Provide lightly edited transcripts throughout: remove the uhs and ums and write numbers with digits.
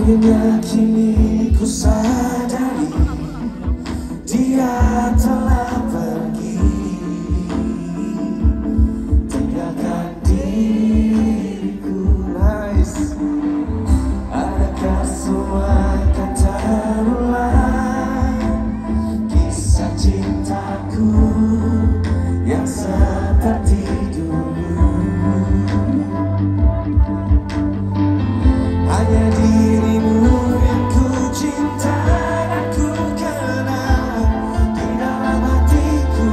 Akhirnya kini ku sadari dia telah pergi, tinggalkan diriku. Nice. Adakah semua akan terulang, kisah cintaku yang seperti dulu? Hanya dirimu yang ku cinta dan ku kenal di dalam hatiku,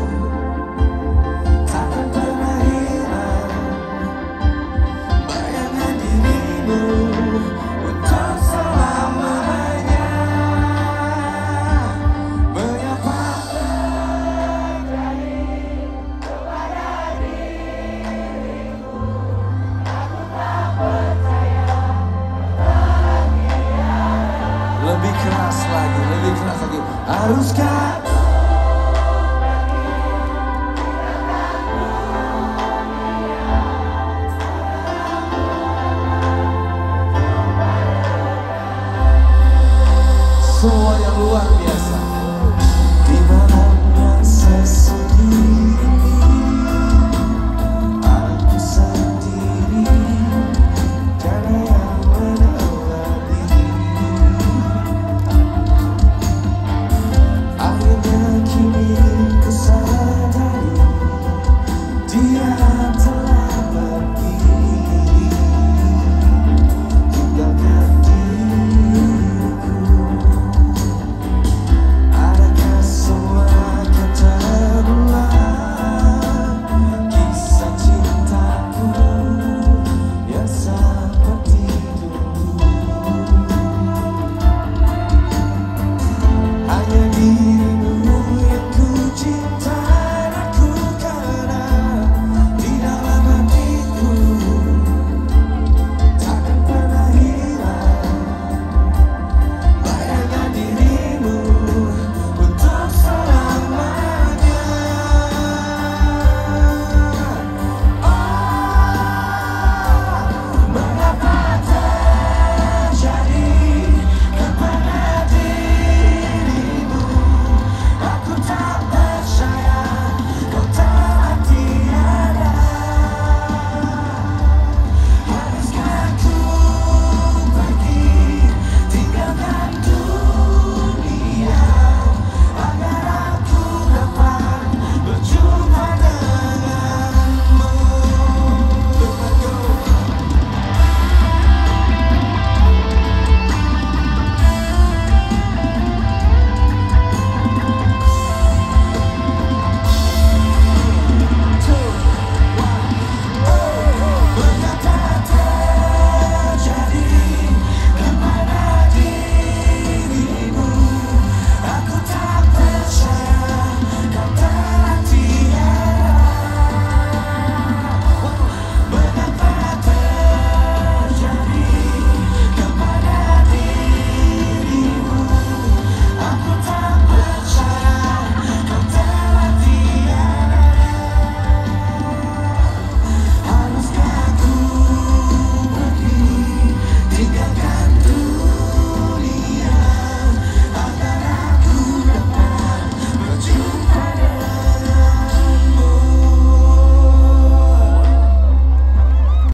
takkan pernah hilang bayangan dirimu untuk selamanya. Mengapa terjadi kepada diriku? Aku tak percaya. Lebih keras lagi, lebih keras lagi. Haruskah semua yang luar biasa?